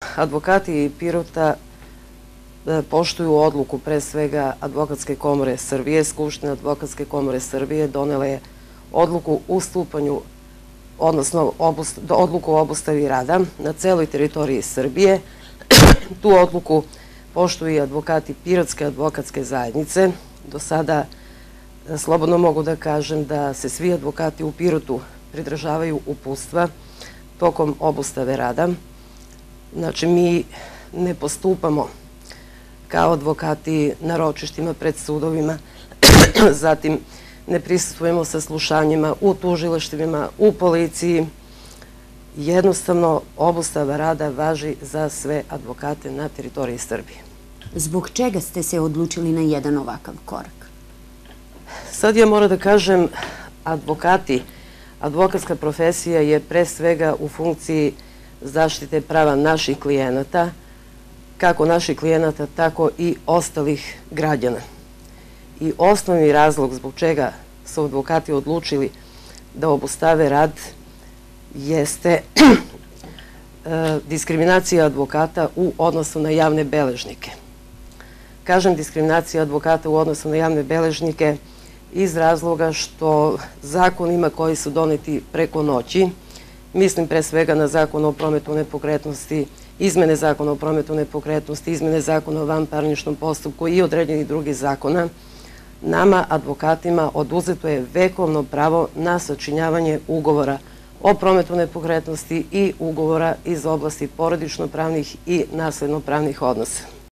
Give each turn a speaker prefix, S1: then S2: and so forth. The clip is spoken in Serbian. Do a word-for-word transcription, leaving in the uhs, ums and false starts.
S1: Advokati Pirota poštuju odluku pre svega Advokatske komore Srbije. Skupština Advokatske komore Srbije donela je odluku o stupanju, odnosno odluku o obustavi rada na celoj teritoriji Srbije. Tu odluku poštuju i advokati Pirotske advokatske zajednice. Do sada slobodno mogu da kažem da se svi advokati u Pirotu pridržavaju uputstva tokom obustave rada. Znači, mi ne postupamo kao advokati na ročištima pred sudovima, zatim ne prisustvujemo saslušanjima u tužilaštvima, u policiji. Jednostavno, obustava rada važi za sve advokate na teritoriji Srbije.
S2: Zbog čega ste se odlučili na jedan ovakav korak?
S1: Sad ja moram da kažem, advokati, advokatska profesija je pre svega u funkciji zaštite prava naših klijenata, kako naših klijenata, tako i ostalih građana. I osnovni razlog zbog čega su advokati odlučili da obustave rad jeste diskriminacija advokata u odnosu na javne beležnike. Kažem diskriminacija advokata u odnosu na javne beležnike iz razloga što zakonima koji su doneti preko noći, mislim pre svega na Zakon o prometu nepokretnosti, izmene Zakona o prometu nepokretnosti, izmene Zakona o vanparničnom postupku i određenih drugih zakona, nama, advokatima, oduzeto je vekovno pravo na sačinjavanje ugovora o prometu nepokretnosti i ugovora iz oblasti porodično-pravnih i nasledno-pravnih odnosa.